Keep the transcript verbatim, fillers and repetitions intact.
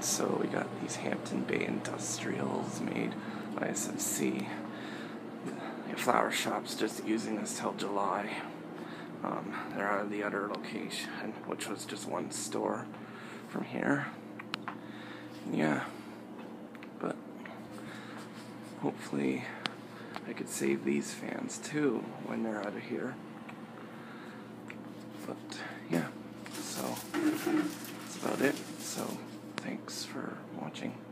So we got these Hampton Bay Industrials made by S M C. The flower shop's just using this till July. Um, they're out of the other location, which was just one store from here. Yeah, but hopefully I could save these fans too when they're out of here. But yeah, so that's about it. So thanks for watching.